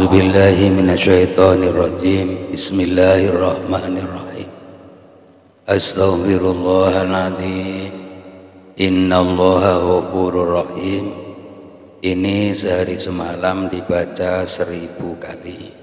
A'udzu billahi minasyaitonir rajim. Bismillahirrahmanirrahim. Astaghfirullahaladzim. Innallaha ghafurur rahim. Ini sehari semalam dibaca 1000 kali.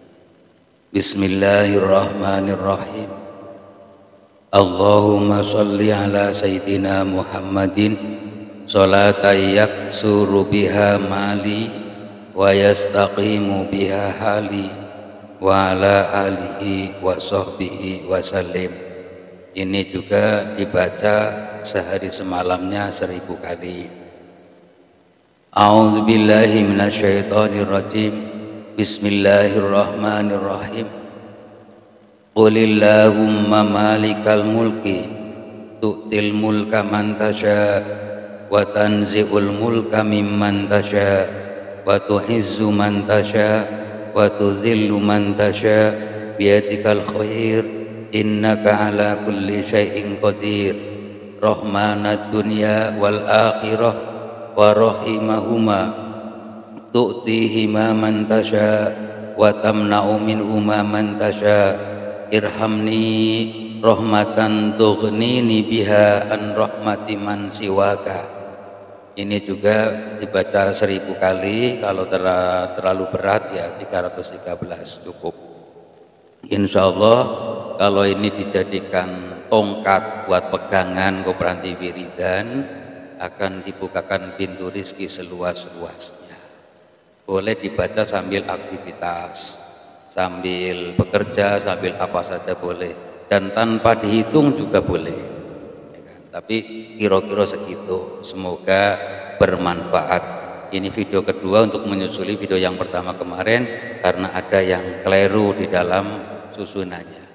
Bismillahirrahmanirrahim. Allahumma sholli ala sayyidina Muhammadin sholatan yaksuru biha mali wa yastaqimu biha hali wa ala alihi wa sahbihi wa sallim. Ini juga dibaca sehari semalamnya 1000 kali. A'udzu billahi minasyaitonir rajim. Bismillahirrahmanirrahim. Qulillahumma malikal mulki tu'til mulka man tasha wa tanzi'ul mulka mimman tasha wa tu'izzu man tasha wa tuzillu man tasha biyadikal khair innaka ala kulli syai'in qadir rahmanad dunya wal akhirah wa rahimahuma tu'tihima man tasha wa tamna'u minhuma man tasha irhamni rahmatan tughnini biha an rahmati man siwaka. Ini juga dibaca 1000 kali. Kalau terlalu berat ya 313 cukup. Insya Allah kalau ini dijadikan tongkat buat pegangan koperanti wiridan, akan dibukakan pintu rizki seluas-luasnya. Boleh dibaca sambil aktivitas, sambil bekerja, sambil apa saja boleh, dan tanpa dihitung juga boleh. Tapi kira-kira segitu. Semoga bermanfaat. Ini video kedua untuk menyusuli video yang pertama kemarin karena ada yang keliru di dalam susunannya.